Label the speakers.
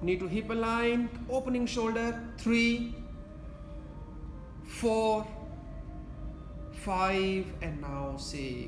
Speaker 1: knee to hip align, opening shoulder, 3, 4, 5, and now 6.